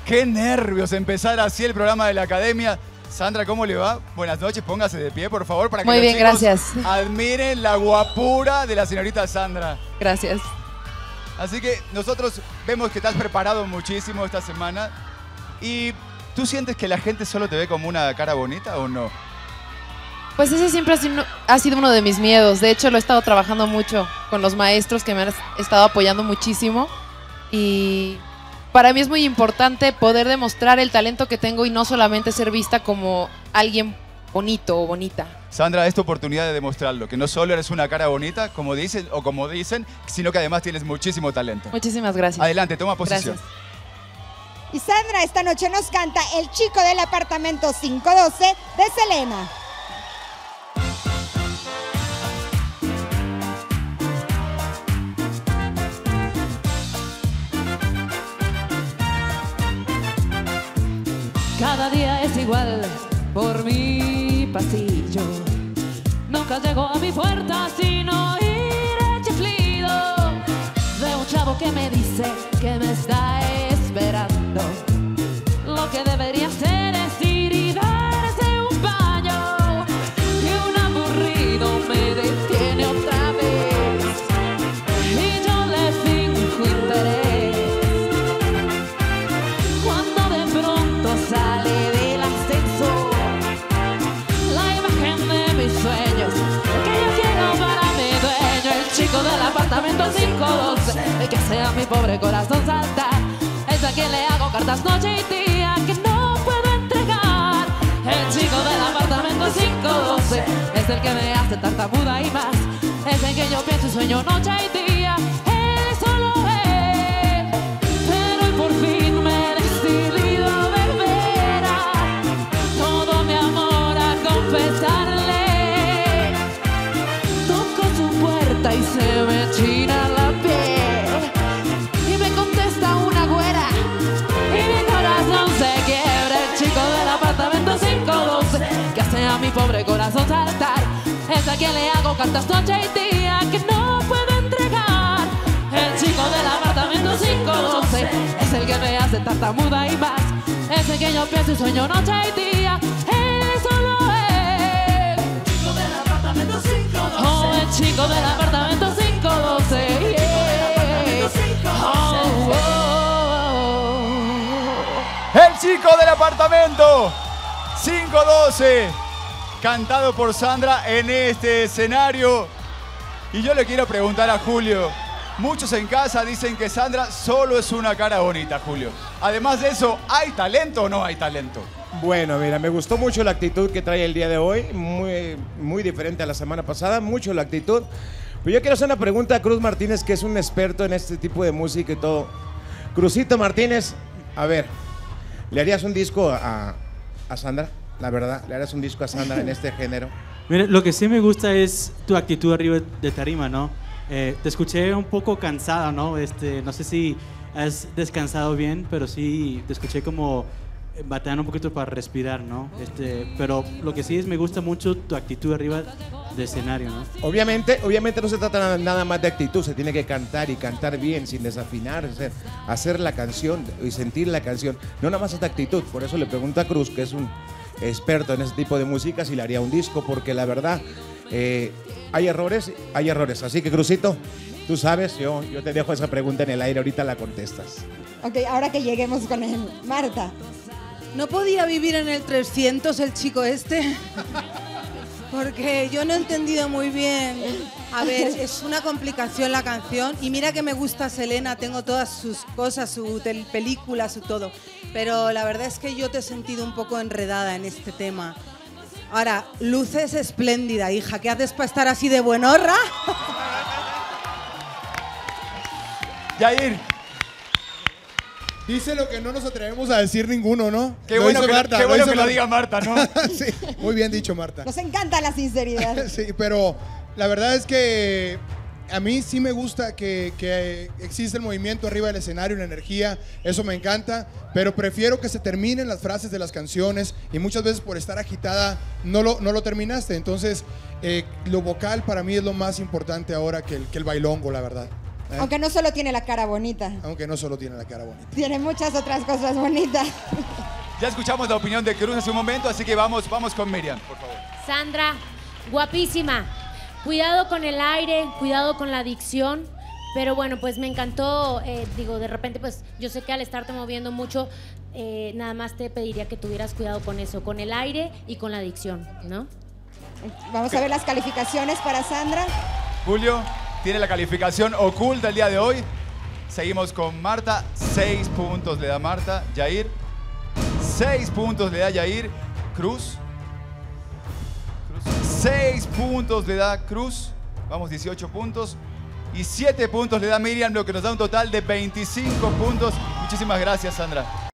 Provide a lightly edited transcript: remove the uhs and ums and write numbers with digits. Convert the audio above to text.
Qué nervios empezar así el programa de la Academia. Sandra, ¿cómo le va? Buenas noches, póngase de pie, por favor, para que Muy los bien, chicos gracias. admiren la guapura de la señorita Sandra. Gracias. Así que nosotros vemos que estás preparado muchísimo esta semana. ¿Y tú sientes que la gente solo te ve como una cara bonita o no? Pues ese siempre ha sido uno de mis miedos. De hecho, lo he estado trabajando mucho con los maestros que me han estado apoyando muchísimo. Y para mí es muy importante poder demostrar el talento que tengo y no solamente ser vista como alguien bonito o bonita. Sandra, es tu oportunidad de demostrarlo, que no solo eres una cara bonita, como dicen, sino que además tienes muchísimo talento. Muchísimas gracias. Adelante, toma posición. Gracias. Y Sandra esta noche nos canta El chico del apartamento 512 de Selena. Cada día es igual por mi pasillo. Nunca llego a mi puerta sin oír el chiflido de un chavo que me dice que me está esperando. Lo que debería hacer es ir y darse un baño. Y un aburrido me detiene otra vez y yo le finjo interés. Cuando de pronto sale del ascensor la imagen de mis sueños, que yo quiero para mi dueño, el chico del apartamento 512, el que sea mi pobre corazón saltar, es a quien le hago cartas noche y día que no puedo entregar. El chico del apartamento 512 es el que me hace tartamuda y más, es el que yo pienso y sueño noche y día. Él es solo él, pero hoy por fin me he decidido de veras todo mi amor a confesarle. Toco su puerta y se me china la piel y me contesta una güera y mi corazón se quiebra. El chico del apartamento 512 que hace a mi pobre corazón saltar, es a quien le hago cartas noche y día que no puedo entregar. El chico del apartamento 512 es el que me hace tartamuda y más, es el que yo pienso y sueño noche y día. Él es solo él, el chico del apartamento 512. Oh, el chico del apartamento 512. Yeah. Oh, oh. El chico del apartamento 512, cantado por Sandra en este escenario. Y yo le quiero preguntar a Julio. Muchos en casa dicen que Sandra solo es una cara bonita, Julio. Además de eso, ¿hay talento o no hay talento? Bueno, mira, me gustó mucho la actitud que trae el día de hoy, muy diferente a la semana pasada, mucho la actitud. Pero yo quiero hacer una pregunta a Cruz Martínez, que es un experto en este tipo de música y todo. Cruzito Martínez, a ver, ¿le harías un disco a Sandra? La verdad, ¿le harías un disco a Sandra en este género? Mira, lo que sí me gusta es tu actitud arriba de tarima, ¿no? Te escuché un poco cansada, ¿no? No sé si has descansado bien, pero sí te escuché como batallando un poquito para respirar, ¿no? Pero lo que sí es, me gusta mucho tu actitud arriba de escenario, ¿no? Obviamente no se trata nada más de actitud, se tiene que cantar y cantar bien, sin desafinar, hacer la canción y sentir la canción. No nada más es de actitud, por eso le pregunto a Cruz, que es un experto en ese tipo de música, si le haría un disco, porque la verdad, hay errores, así que Cruzito, tú sabes, yo te dejo esa pregunta en el aire, ahorita la contestas. Ok, ahora que lleguemos con él. Marta. ¿No podía vivir en el 300 el chico este? Porque yo no he entendido muy bien. A ver, es una complicación la canción. Y mira que me gusta Selena, tengo todas sus cosas, su película, su todo. Pero la verdad es que yo te he sentido un poco enredada en este tema. Ahora, luces espléndida, hija. ¿Qué haces para estar así de buenorra? Yair. Dice lo que no nos atrevemos a decir ninguno, ¿no? Qué bueno que lo diga Marta, ¿no? Sí, muy bien dicho, Marta. Nos encanta la sinceridad. Sí, pero la verdad es que a mí sí me gusta que existe el movimiento arriba del escenario, la energía, eso me encanta, pero prefiero que se terminen las frases de las canciones y muchas veces por estar agitada no lo terminaste. Entonces, lo vocal para mí es lo más importante ahora que el bailongo, la verdad. Aunque no solo tiene la cara bonita, Aunque no solo tiene la cara bonita. tiene muchas otras cosas bonitas. Ya escuchamos la opinión de Cruz hace un momento, así que vamos con Miriam, por favor. Sandra, guapísima. Cuidado con el aire, cuidado con la dicción. Pero bueno, pues me encantó, de repente, pues yo sé que al estarte moviendo mucho, nada más te pediría que tuvieras cuidado con eso, con el aire y con la dicción, ¿no? Vamos a ver las calificaciones para Sandra. Julio tiene la calificación oculta el día de hoy. Seguimos con Marta, 6 puntos le da Marta. Yair, 6 puntos le da Yair. Cruz, 6 puntos le da Cruz. Vamos, 18 puntos. Y 7 puntos le da Miriam, lo que nos da un total de 25 puntos. Muchísimas gracias, Sandra.